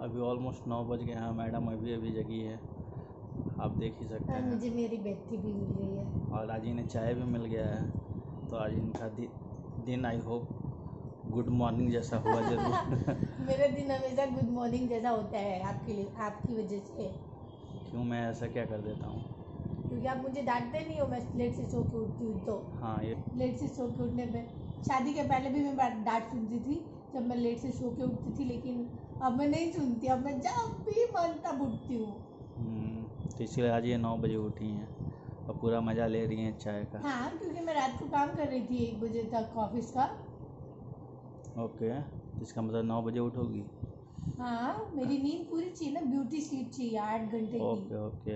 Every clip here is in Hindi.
अभी ऑलमोस्ट 9 बज गए हैं। मैडम अभी अभी जगी है, आप देख ही सकते हैं। मुझे मेरी बेटी भी मिल गई है और आज इन्हें चाय भी मिल गया है, तो आज इनका दिन आई होप गुड मॉर्निंग जैसा हुआ जरूर। मेरा दिन हमेशा गुड मॉर्निंग जैसा होता है आपके लिए, आपकी वजह से। क्यों, मैं ऐसा क्या कर देता हूँ? क्योंकि आप मुझे डांटते नहीं हो, मैं लेट से सो के उठती हूँ तो। हाँ, ये लेट से सो के उठने पे शादी के पहले भी मैं डांट सुनती थी जब मैं लेट से सो के उठती थी, लेकिन अब मैं नहीं सुनती। अब मैं जब भी मन तब उठती हूँ। तो इसलिए आज ये 9 बजे उठी हैं और पूरा मज़ा ले रही हैं चाय का। हाँ, क्योंकि मैं रात को काम कर रही थी 1 बजे तक ऑफिस का। ओके, तो इसका मतलब 9 बजे उठोगी? हाँ, मेरी नींद पूरी चाहिए ना, ब्यूटी स्लीप चाहिए 8 घंटे की। ओके।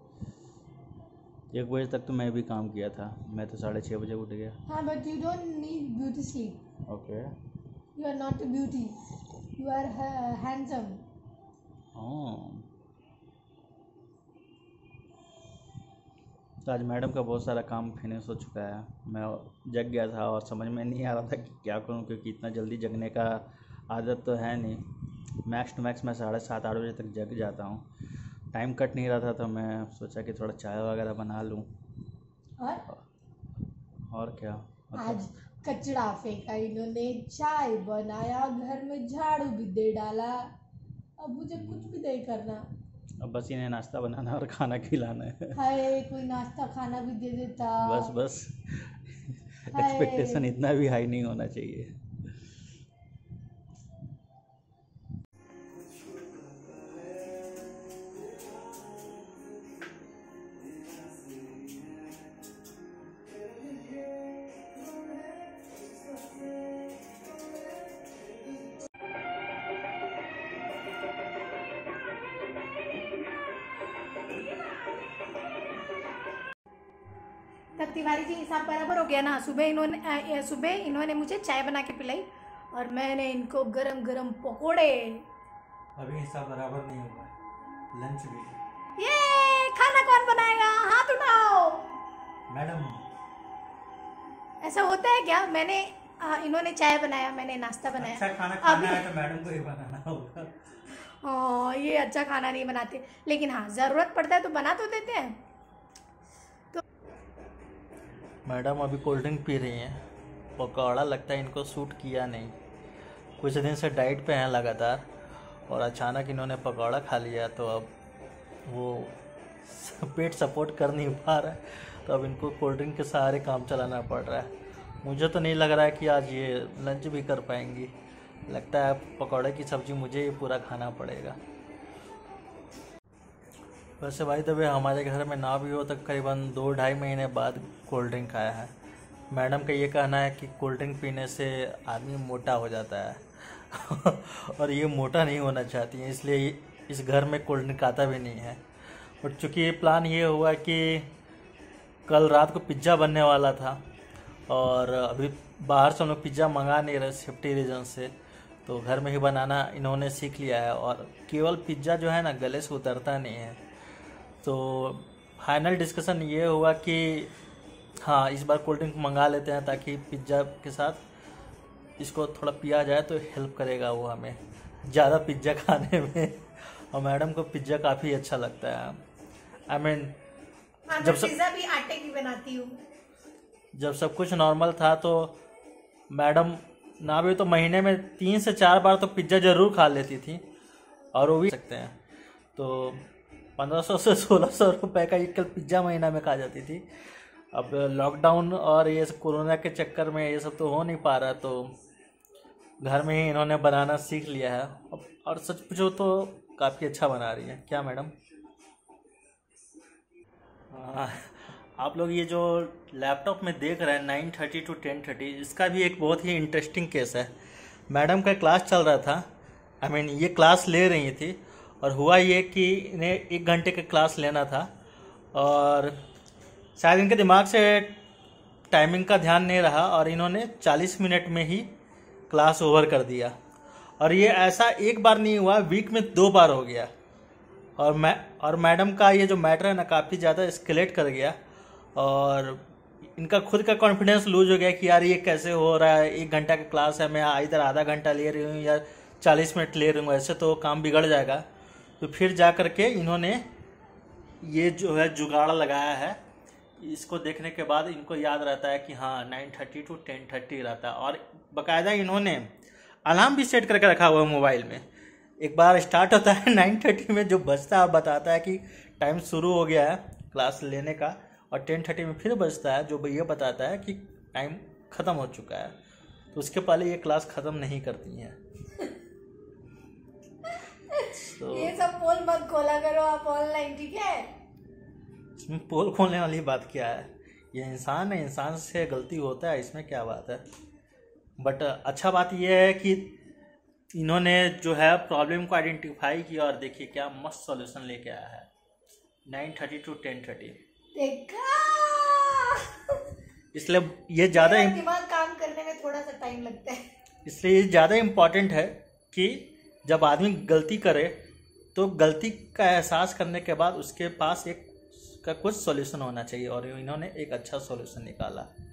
1 बजे तक तो मैं भी काम किया था, मैं तो 6:30 बजे उठ गया। हाँ, but you don't need beauty sleep. Okay. You are not a beauty, you are handsome. तो आज मैडम का बहुत सारा काम फिनिश हो चुका है। मैं जग गया था और समझ में नहीं आ रहा था कि क्या करूं, क्योंकि इतना जल्दी जगने का आदत तो है नहीं। मैक्स टू मैक्स मैं 7:30-8 बजे तक जग जाता हूं। टाइम कट नहीं रहा था, तो मैं सोचा कि थोड़ा चाय वगैरह बना लूं। और क्या आज कचरा फेंका इन्होंने, चाय बनाया, घर में झाड़ू भी दे डाला। अब मुझे कुछ भी नहीं करना। अब बस इन्हें नाश्ता बनाना और खाना खिलाना है। हाय, कोई नाश्ता खाना भी दे देता। बस एक्सपेक्टेशन इतना भी हाई नहीं होना चाहिए। तब तिवारी जी हिसाब बराबर हो गया ना। सुबह इन्होंने मुझे चाय बना के पिलाई और मैंने इनको गरम गरम पकोड़े। अभी हिसाब बराबर नहीं हुआ, लंच भी। ये खाना कौन बनाएगा, हाथ उठाओ। मैडम, ऐसा होता है क्या? इन्होंने चाय बनाया, मैंने नाश्ता बनाया। अच्छा खाना खाना है तो मैडम को ही बनाना होगा। ये अच्छा खाना नहीं बनाते, लेकिन हाँ जरूरत पड़ता है तो बना तो देते हैं। मैडम अभी कोल्ड ड्रिंक पी रही हैं। पकौड़ा लगता है इनको सूट किया नहीं, कुछ दिन से डाइट पे हैं लगातार, और अचानक इन्होंने पकौड़ा खा लिया तो अब वो पेट सपोर्ट कर नहीं पा रहा है, तो अब इनको कोल्ड ड्रिंक के सहारे काम चलाना पड़ रहा है। मुझे तो नहीं लग रहा है कि आज ये लंच भी कर पाएंगी। लगता है पकौड़े की सब्ज़ी मुझे ही पूरा खाना पड़ेगा। वैसे भाई तभी हमारे घर में ना भी हो तो करीबन 2-2.5 महीने बाद कोल्ड ड्रिंक आया है। मैडम का ये कहना है कि कोल्ड ड्रिंक पीने से आदमी मोटा हो जाता है और ये मोटा नहीं होना चाहती है, इसलिए इस घर में कोल्ड ड्रिंक आता भी नहीं है। और चूँकि प्लान ये हुआ कि कल रात को पिज़्ज़ा बनने वाला था और अभी बाहर से हम लोग पिज़्ज़ा मंगा नहीं रहे सेफ्टी रीज़न से, तो घर में ही बनाना इन्होंने सीख लिया है। और केवल पिज़्ज़ा जो है ना गले से उतरता नहीं है, तो फाइनल डिस्कशन ये हुआ कि हाँ इस बार कोल्ड ड्रिंक मंगा लेते हैं ताकि पिज़्ज़ा के साथ इसको थोड़ा पिया जाए तो हेल्प करेगा वो हमें ज़्यादा पिज़्ज़ा खाने में। और मैडम को पिज़्ज़ा काफ़ी अच्छा लगता है। आई मीन जब पिज़्ज़ा भी आटे की बनाती हूँ। जब सब कुछ नॉर्मल था तो मैडम ना भी तो महीने में 3 से 4 बार तो पिज़्ज़ा ज़रूर खा लेती थी, और वो भी सकते हैं तो 1500 से 1600 रुपए का एक पिज़्ज़ा महीना में खा जाती थी। अब लॉकडाउन और ये कोरोना के चक्कर में ये सब तो हो नहीं पा रहा, तो घर में ही इन्होंने बनाना सीख लिया है। और सच पूछो तो काफ़ी अच्छा बना रही है। क्या मैडम? आप लोग ये जो लैपटॉप में देख रहे हैं 9:30 to 10:30, इसका भी एक बहुत ही इंटरेस्टिंग केस है। मैडम का क्लास चल रहा था, आई मीन ये क्लास ले रही थी, और हुआ ये कि इन्हें 1 घंटे का क्लास लेना था और शायद इनके दिमाग से टाइमिंग का ध्यान नहीं रहा और इन्होंने 40 मिनट में ही क्लास ओवर कर दिया। और ये ऐसा एक बार नहीं हुआ, वीक में 2 बार हो गया। और मैडम का ये जो मैटर है ना काफ़ी ज़्यादा एस्केलेट कर गया और इनका खुद का कॉन्फिडेंस लूज हो गया कि यार ये कैसे हो रहा है, 1 घंटा का क्लास है, मैं इधर आधा घंटा ले रही हूँ या 40 मिनट ले रहे हूँ, ऐसे तो काम बिगड़ जाएगा। तो फिर जा कर के इन्होंने ये जो है जुगाड़ लगाया है। इसको देखने के बाद इनको याद रहता है कि हाँ 9:30 to 10:30 रहता है। और बाकायदा इन्होंने अलार्म भी सेट करके रखा हुआ है मोबाइल में। एक बार स्टार्ट होता है 9:30 में जो बजता है, बताता है कि टाइम शुरू हो गया है क्लास लेने का, और 10:30 में फिर बजता है जो ये बताता है कि टाइम ख़त्म हो चुका है। तो उसके पहले ये क्लास ख़त्म नहीं करती हैं। तो ये सब पोल मत खोला करो आप ऑनलाइन, ठीक है? इसमें पोल खोलने वाली बात क्या है? ये इंसान है, इंसान से गलती होता है, इसमें क्या बात है। बट अच्छा बात यह है कि इन्होंने जो है प्रॉब्लम को आइडेंटिफाई किया और देखिए क्या मस्त सॉल्यूशन लेके आया है। 9:30 to 10:30 देखा, इसलिए ये ज़्यादा दिमाग काम करने में थोड़ा सा टाइम लगता है। इसलिए ये ज़्यादा इम्पॉर्टेंट है कि जब आदमी गलती करे तो गलती का एहसास करने के बाद उसके पास एक का कुछ सॉल्यूशन होना चाहिए, और इन्होंने एक अच्छा सॉल्यूशन निकाला।